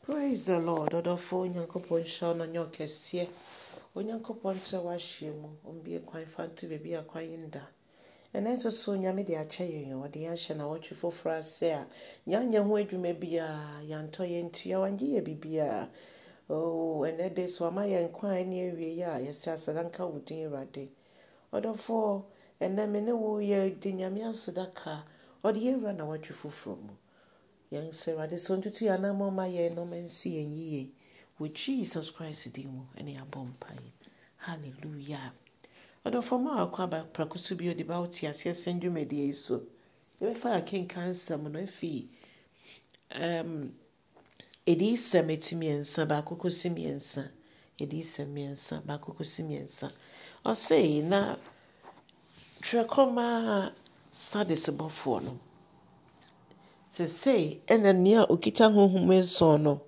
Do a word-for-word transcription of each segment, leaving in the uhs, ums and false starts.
Praise the Lord. Odofo Nyankopon sha na nyo kese. Onyankopon tse wa hwemu. Ombie kwan fanti bebi akwayinda. Ene nso so nyame de ache yen. Ode ya hye na wotwe fofra se a. Nyanya ho adwuma bia yanto ye ntua wanje ye bibia. Oh, ene de so ama ye kwan ne awie ya yesa asadanka wudin Awurade. Odofo ene me ne wo ye di nyame asodaka. Ode ye wura na wotwe fofro mu. Young Sarah, the son to your name, my year, no man see and ye, with Jesus Christ, the demo, and a bomb pie. Hallelujah. Although for my quaba, Pracusubio devout, yes, yes, send you media so. If I can cancel no fee. Um, it is some etimians, Bacoco Simians, it is some means, Bacoco Simians. Or say, now, Tracoma saddest above for no. Se say ena nia okita honhom enso no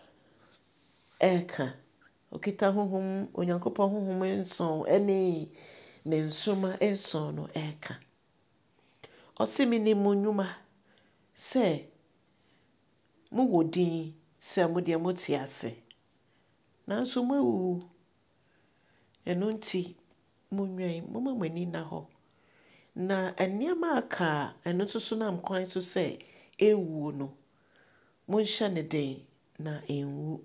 eka okita honhom onyankopon honhom enso ene ne nsoma enso no eka osimi ni munwuma se mu wodin se mu de moti ase nanso mu wu eno nti munwen mu mamani na ho na eniama aka eno so na mkwan so se ewu no munsha ne den na enwu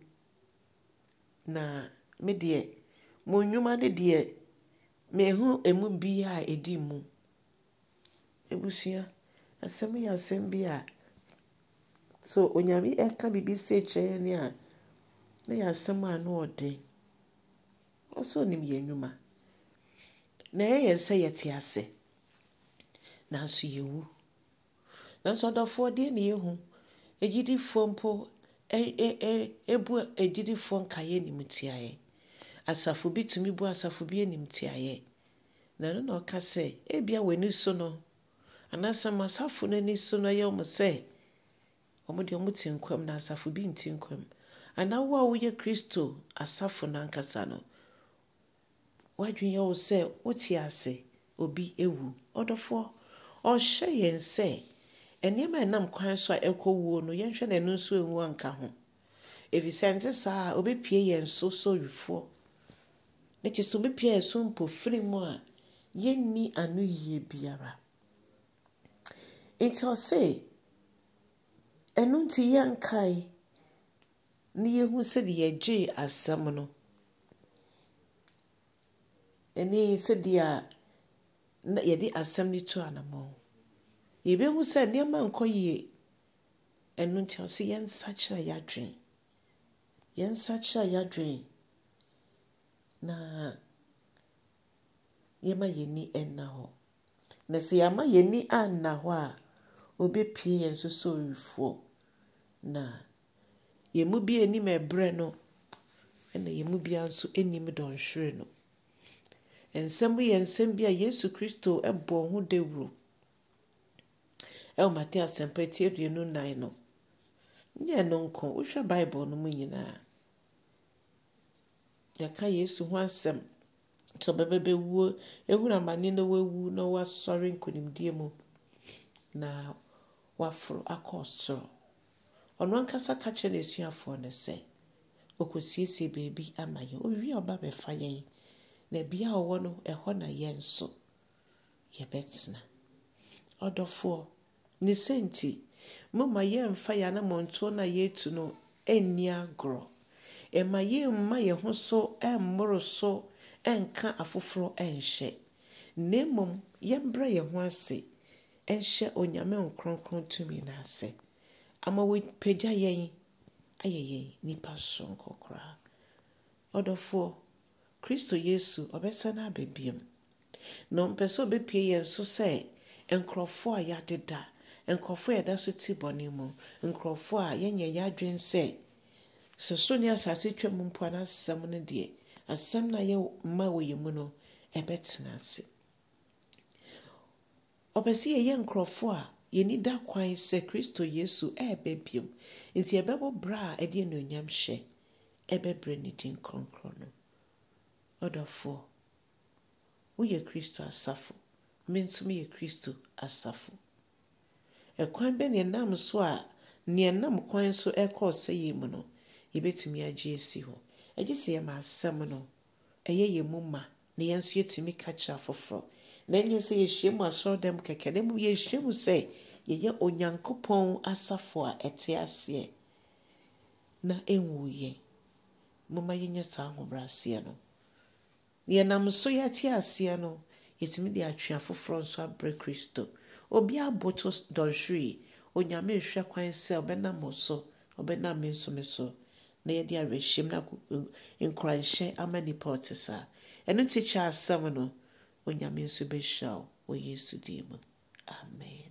na me de munwuma ne de mehu emu bia edi mu ebusia asem ya asem bia so onyami eka bibi se che ne a na ya asem anu ode oso nim ye nwuma na ye se yeti ase na so yewu na so dofo de ne yehu ejidi fompo e e e ebu ejidi fon kaye ni mutiaye asafo bi tumi bu asafo bi ni mutiaye na no no ka se e bia weni so no anasa masafo na ni so no ye o mo se o mo de o mo tinkwam na asafo bi ntinkwam ana wo a wo ye Kristo asafo na nkasa no wadwen ye o se oti ase obi ewu odofo o hye yen se enema enam kwan so ekowuo no yenhwe na enu so enwu anka ho evisente sa obepie yen so so wifo ne che so obepie so mpo firi mu a yenni anu yie biara it say enu nti yankai ni yehu se de yeje asam no eni se dia na yedi asam ni to anamo yebe hu se niam nkoyie enu nti o se yen sachira yadwen yen sachira yadwen na yema yeni enna ho na se yama yeni anna ho a obepie yen so so rifo na yemu bi eni mebre no na yemu bi anso enim don hwere no ensem ye ensem bi a Yesu Kristo ebo ho dewuro El Matthew sempeti aduonu nine no nye no nko wohwe Bible no mu nyina yaka Yesu ho asem to bebebe wuo ehuna mane no wewu no wasori nkonimdie mu na wafro akosoro ono ankasa ka che na esuafo ne se okosiesie bebi amaye owi oba be fa yen na bia owo no eho na yen so ye betsna odofo ni senti mama ye mfa ya na monto na yetu no eni agro e ma ye mma ye ho so emmoro so enka afoforo enhye nemom ye mbra ye ho ase enhye onyame nkronkron tumi na ase ama we pagya yen ayeye nipa so nkokra odofo Kristo Yesu obesa na abebiem no mpeso bepie yen so se enkrofo a yadeda enkrofo ya da so ti bone mu enkrofo a yenye yadwen se se so ni asase twam mpo na asem no de asem na ye ma wo yemu no ebetena ase obesi ye enkrofo a yeni da kwan se Kristo Yesu ebebiem nti ebebo bra a ede no nyam hye ebebre ni din kronkron no odofo wo ye Kristo asafo mensumi ye Kristo asafo ekwan be ne nam so a ne nam kwan so ekọ seye mu no yɛbɛtumi agye esi hɔ. Agye sɛ yɛma asɛm no ɛyɛ yɛ mu ma na yɛn nso yɛtumi ka kyerɛ afoforɔ. Na ɛnyɛ sɛ yɛhyia mu asɔredɛm kɛkɛ, na mmom yɛhyia mu sɛ yɛyɛ Onyankopɔn asafo a ɛte aseɛ na ɛnwu yɛn. Momma yɛnyɛ saa ahobrɛaseɛ no. Yɛnam so yɛte aseɛ no, yɛtumi de atwe afoforɔ nso abrɛ Kristo. Obi aboto dɔnhwere, Onyame hwɛ kwan sɛ ɔbɛnam wo so, ɔbɛnam me nso me so, na yɛde awerɛhyɛm na nkuranhyɛ ama nipa ɔte saa. Ɛno nti kyɛ asɛm no, Onyame nso bɛhyira wo wɔ Yesu din mu. Amen.